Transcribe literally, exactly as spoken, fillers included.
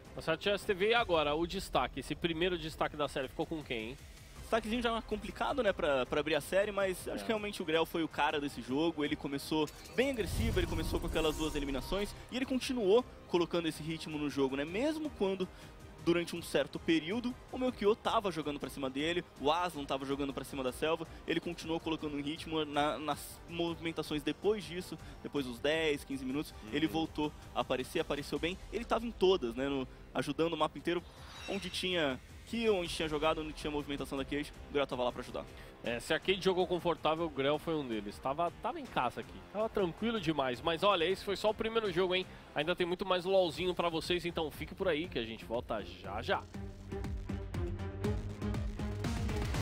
A C S T V e agora, o destaque, esse primeiro destaque da série ficou com quem, hein? Destaquezinho já complicado, né, pra, pra abrir a série, mas é. acho que realmente o Grell foi o cara desse jogo. Ele começou bem agressivo, ele começou com aquelas duas eliminações e ele continuou colocando esse ritmo no jogo, né, mesmo quando, durante um certo período, o Melchior tava jogando pra cima dele, o Aslan tava jogando pra cima da selva, ele continuou colocando um ritmo na, nas movimentações depois disso, depois dos dez, quinze minutos, uhum. ele voltou a aparecer, apareceu bem, ele tava em todas, né, no, ajudando o mapa inteiro, onde tinha... que onde tinha jogado, onde tinha movimentação da Cage, o Grell tava lá pra ajudar. É, se a Cage jogou confortável, o Grell foi um deles. Tava, tava em casa aqui, tava tranquilo demais. Mas olha, esse foi só o primeiro jogo, hein? Ainda tem muito mais LOLzinho pra vocês, então fique por aí que a gente volta já já.